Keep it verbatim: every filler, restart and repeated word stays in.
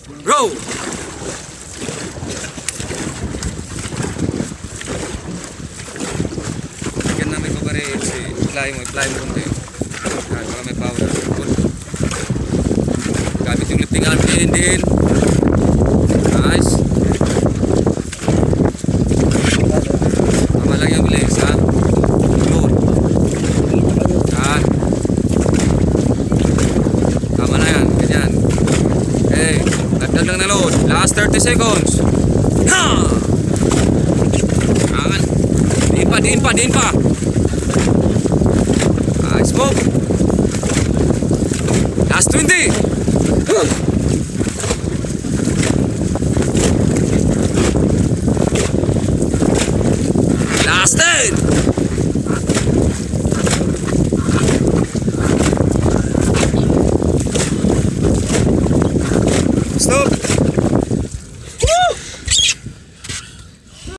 Go! Bigyan namin pa pare. I-fly mo, i-fly mo konti. Yan, baka may power. Gamit yung lifting arm din din. Nice. Tama lang yung bilis ha. Yun. Yan. Tama na yan. Ganyan. Okay. Dagdag lang na load. Last thirty seconds. Ha! Yan. Diin pa, diin pa, diin pa. Nice move. Last twenty.